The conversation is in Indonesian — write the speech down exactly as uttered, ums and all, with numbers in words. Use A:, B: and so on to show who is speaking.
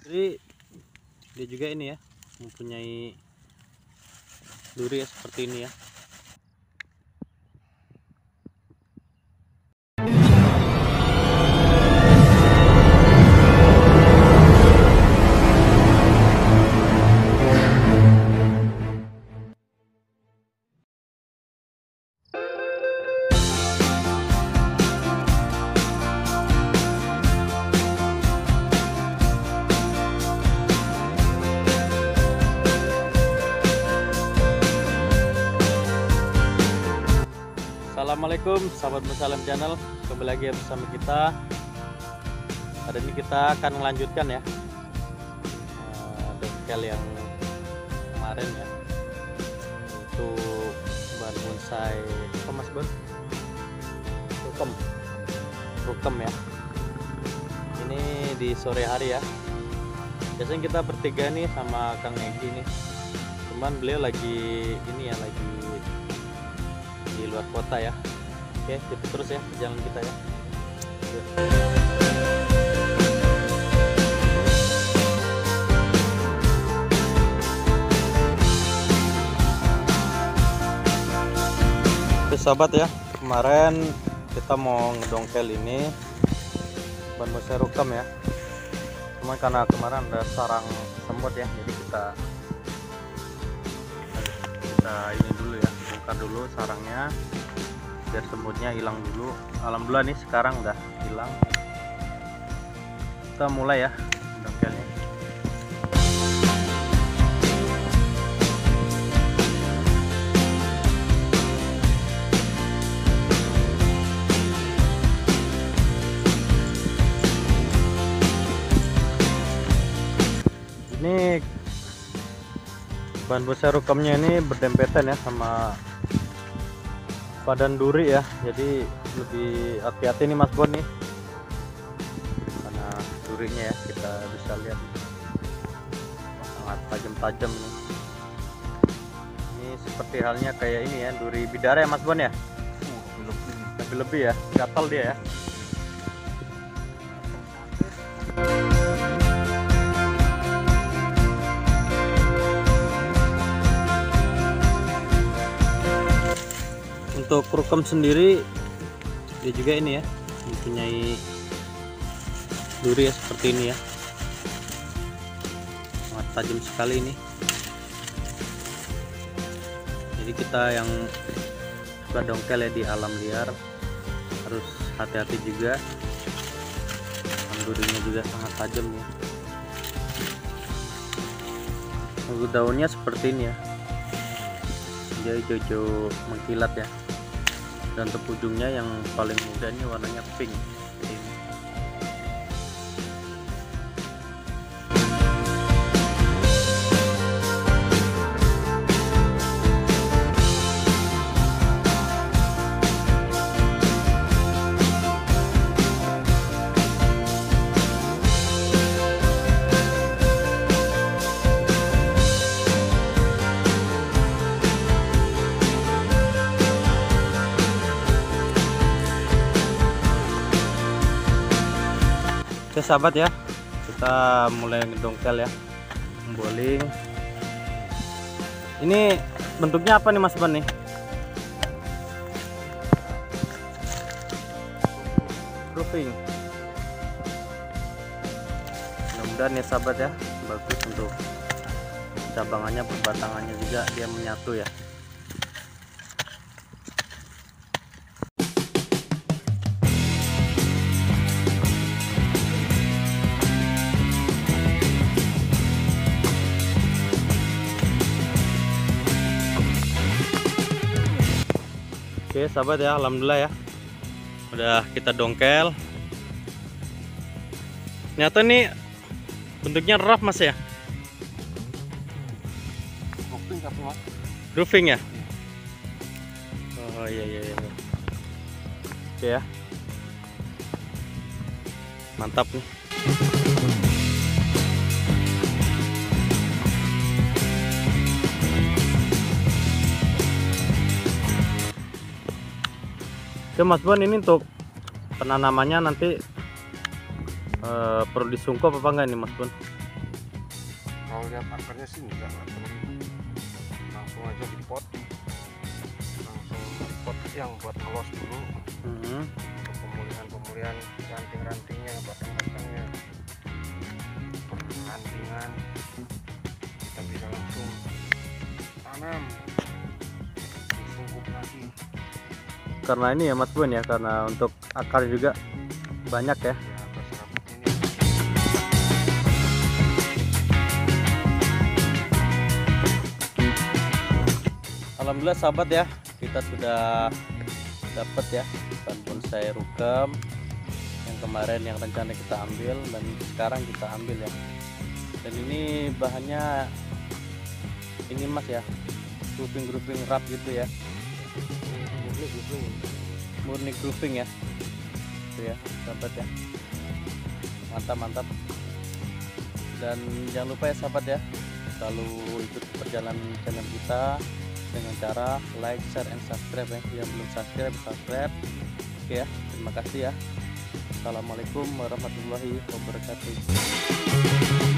A: Jadi dia juga ini ya mempunyai duri ya seperti ini ya. Assalamualaikum sahabat Musalam Channel, kembali lagi bersama kita. Hari ini kita akan melanjutkan ya uh, dongkel yang kemarin ya, untuk bahan bonsai apa mas Bon? Rukem, rukem ya. Ini di sore hari ya. Biasanya kita bertiga nih sama Kang Egi nih, cuman beliau lagi ini ya, lagi di luar kota ya. Oke, kita terus ya perjalanan kita ya. Oke sahabat ya, kemarin kita mau ngedongkel ini bahan bonsai rukem ya. Cuma karena kemarin ada sarang semut ya, jadi kita kita ini dulu ya, bongkar dulu sarangnya biar semutnya hilang dulu. Alhamdulillah nih sekarang udah hilang. Kita mulai ya dongkelnya. Ini bahan bonsai rukemnya ini berdempetan ya sama badan duri ya, jadi lebih hati-hati nih Mas Bon nih karena durinya ya, kita bisa lihat sangat tajam-tajam nih. Ini seperti halnya kayak ini ya, duri bidara ya Mas Bon ya, lebih-lebih ya, gatal dia ya. Untuk rukem sendiri dia juga ini ya mempunyai duri ya seperti ini ya, sangat tajam sekali ini. Jadi kita yang suka dongkel ya di alam liar harus hati-hati juga, durinya juga sangat tajam ya. Untuk daunnya seperti ini ya, dia hijau-hijau mengkilat ya. Dan untuk ujungnya yang paling muda ini warnanya pink ini. Oke sahabat ya, kita mulai ngedongkel ya, memboling. Ini bentuknya apa nih Mas Ban nih? Roofing. Mudah-mudahan ya sahabat ya, bagus untuk cabangannya, perbatangannya juga dia menyatu ya. Oke sahabat ya, alhamdulillah ya udah kita dongkel. Ternyata nih bentuknya rough mas ya, roofing apa mas? Roofing ya? Oh iya iya iya. Oke ya, mantap nih. Oke Mas Bon, ini untuk penanamannya nanti uh, perlu disungkup apa enggak nih Mas Bon?
B: kalau lihat akarnya sih enggak, nggak perlu langsung aja di pot, langsung di pot yang buat ngelos dulu.
A: Mm-hmm.
B: Untuk pemulihan-pemulihan ranting-rantingnya, batang-batangnya, rantingan kita bisa langsung tanam, ditumbuk lagi.
A: Karena ini ya Mas Bun ya, karena untuk akar juga banyak ya.
B: Ya, akar serabut ini.
A: Alhamdulillah sahabat ya, kita sudah dapat ya ikan bonsai rukem yang kemarin yang rencana kita ambil dan sekarang kita ambil ya. Dan ini bahannya ini Mas ya, grouping-grouping rap gitu ya,
B: Murni grouping.
A: murni grouping ya, itu ya sahabat ya, mantap mantap. Dan jangan lupa ya sahabat ya, selalu ikut perjalanan channel kita dengan cara like, share, and subscribe ya. Yang belum subscribe, subscribe. Oke ya, terima kasih ya. Assalamualaikum warahmatullahi wabarakatuh.